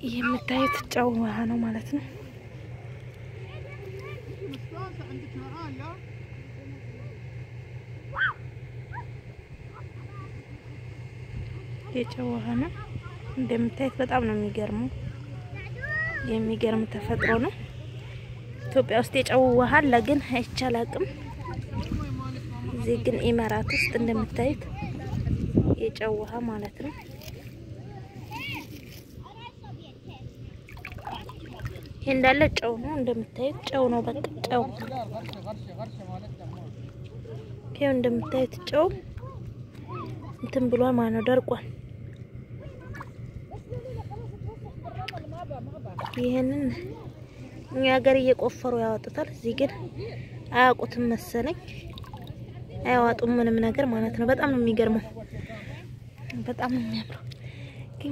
የምታዩት ጨው ውሃ ነው ማለት ነው። የጨው ውሃ ነው እንደምታዩት በጣም ነው የሚገርመው። የሚገርም ተፈጥሮ ነው። ኢትዮጵያ ውስጥ የጨው ውሃ አለ ግን አይቻላቅም። እዚህ ግን ኢማራት ውስጥ እንደምታዩት የጨው ውሃ ማለት ነው። ይሄ እንዳለ ጨው ነው እንደምታዩት ጨው ነው በቃ ጨው። ይሄው እንደምታዩት ጨው እንትን ብሏል ማለት ነው ደርቋል። ይሄንን እኛ ሀገር እየቆፈሩ ያወጡታል። እዚህ ግን አያውቁትም መሰለኝ አያዋጡም ምንም ነገር ማለት ነው። በጣም ነው የሚገርመው። በጣም ነው የሚያምረው ግን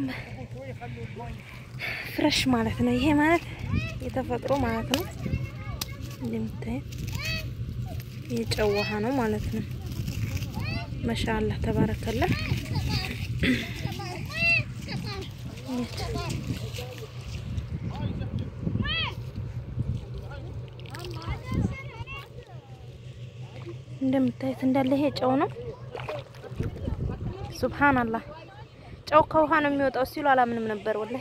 ፍሬሽ ማለት ነው። ይሄ ማለት የተፈጥሮ ማለት ነው። እንደምታዩት የጨው ውሃ ነው ማለት ነው። ማሻአላህ ተባረከላህ። እንደምታዩት እንዳለ ይሄ ጨው ነው። ሱብሃንአላህ ጨው ከውሃ ነው የሚወጣው ሲሉ አላምንም ነበር ወላሂ።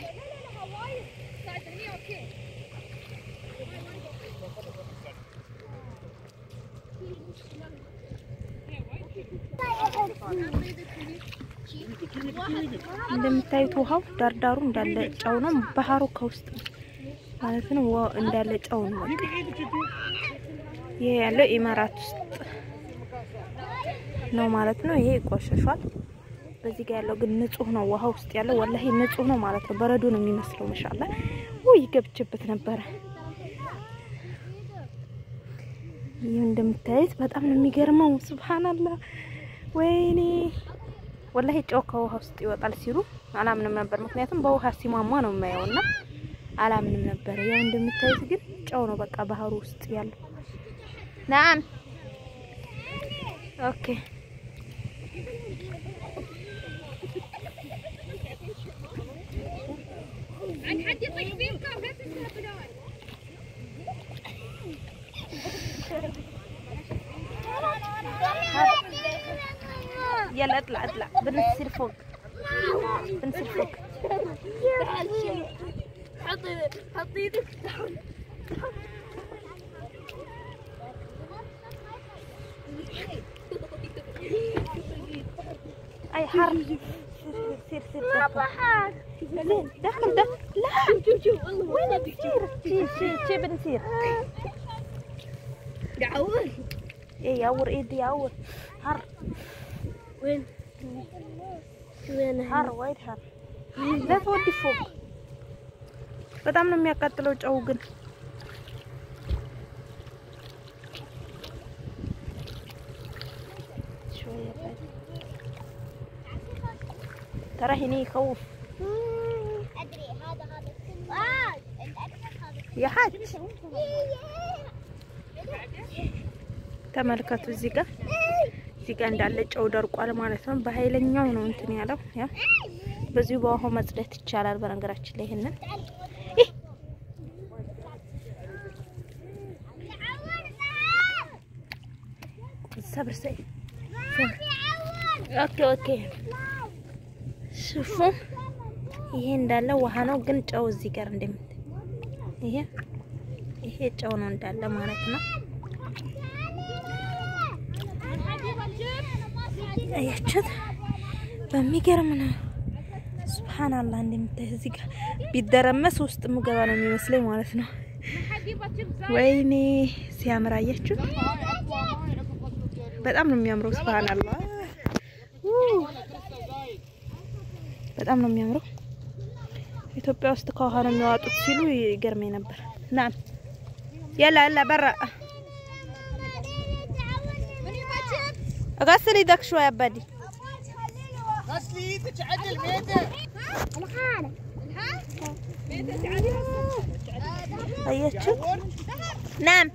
እንደምታዩት ውሃው ዳርዳሩ እንዳለ ጨው ነው። ባህሩ ከውስጥ ማለት ነው እንዳለ ጨው ነው። ይሄ ያለው ኢማራት ውስጥ ነው ማለት ነው። ይሄ ቆሽሿል። በዚህ ጋር ያለው ግን ንጹህ ነው። ውሃ ውስጥ ያለው ወላሂ ንጹህ ነው ማለት ነው። በረዶ ነው የሚመስለው ማሻአላህ። ወይ ገብቼበት ነበር። ይሄ እንደምታዩት በጣም ነው የሚገርመው። ሱብሃንአላህ ወይኔ ወላሂ ጨው ከውሃ ውስጥ ይወጣል ሲሉ አላምንም ነበር። ምክንያቱም በውሃ ሲማማ ነው የማየውና አላምንም ነበር። ያው እንደምታዩት ግን ጨው ነው በቃ ባህሩ ውስጥ ያለው። نعم اوكي عن حد يطيح فيكم لا تستهبلون. يلا اطلع اطلع بنصير فوق بنصير فوق. حطي ايدك تحت اي حرب. سير ما بحر زين دخل دخل. لا شوف وين بنسير شي بنسير يعور. ايه يعور ايدي يعور. حر وين حر وايد حر. لا تودي فوق በጣም ነው የሚያቃጥለው ጨው ግን ترى هنا يخوف. ادري هذا يا حاج ተመልከቱ እዚህ ጋር እንዳለ ጨው ደርቋል ማለት ነው። በኃይለኛው ነው እንትን ያለው። ያ በዚሁ በውሃው መጽዳት ይቻላል በነገራችን ላይ ይሄንን صبر سي اوكي شوفوا ይሄ እንዳለ ውሃ ነው ግን ጨው እዚህ ጋር እንደምታይ ይሄ ጨው ነው እንዳለ ማለት ነው። አያችሁት በሚገርም ነው። ሱብሃንአላህ እንደምታይ እዚህ ጋር ቢደረመስ ውስጥ ምገባ ነው የሚመስለኝ ማለት ነው። ወይኔ ሲያምር አያችሁት በጣም ነው የሚያምረው። ሱብሃንአላህ በጣም ነው የሚያምረው። ኢትዮጵያ ውስጥ ከውሃ ነው የሚያወጡት ሲሉ ይገርመኝ ነበር። نعم يلا يلا برا غسل يدك شوي يا بدي. غسلي يدك عدل ميته الحالة ميته تعالي هسه. نعم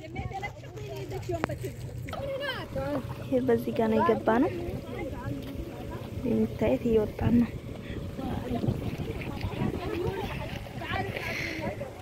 ይሄ በዚህ ጋር ነው የገባነው። የሚታየት እየወጣን ነው።